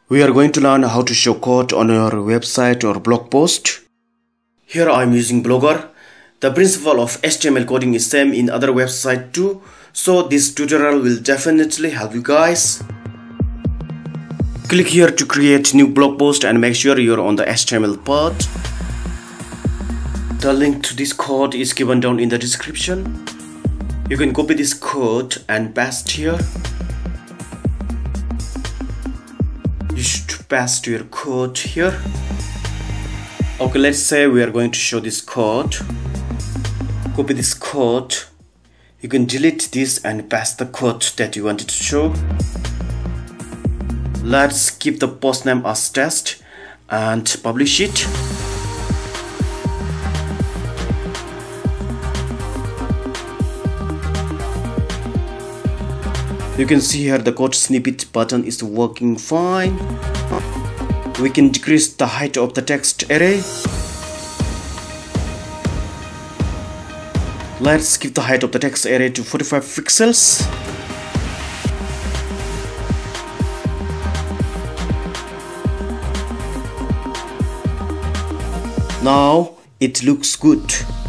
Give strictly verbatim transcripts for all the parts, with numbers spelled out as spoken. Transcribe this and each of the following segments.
We are going to learn how to show code on your website or blog post. Here I am using Blogger. The principle of H T M L coding is same in other websites too, so this tutorial will definitely help you guys. Click here to create new blog post and make sure you're on the H T M L part. The link to this code is given down in the description. You can copy this code and paste here. You should paste your code here. Okay, let's say we are going to show this code. Copy this code. You can delete this and paste the code that you wanted to show. Let's keep the post name as test and publish it. You can see here the code snippet button is working fine. We can decrease the height of the text array. Let's keep the height of the text array to forty-five pixels. Now it looks good.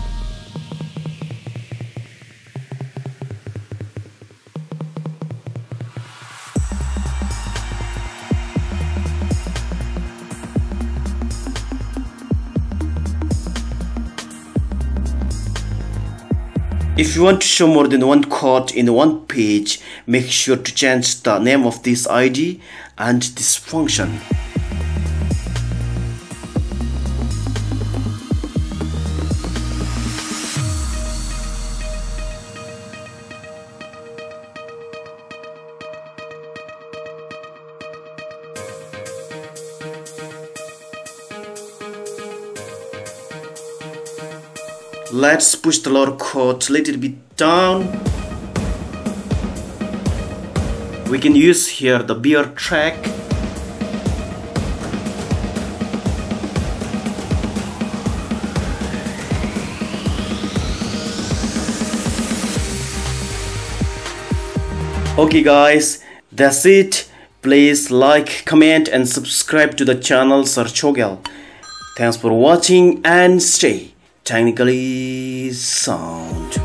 If you want to show more than one code in one page, make sure to change the name of this I D and this function. Let's push the lower code a little bit down. We can use here the beer track. Okay guys, that's it. Please like, comment and subscribe to the channel Sir Chogyal. Thanks for watching and stay technically sound.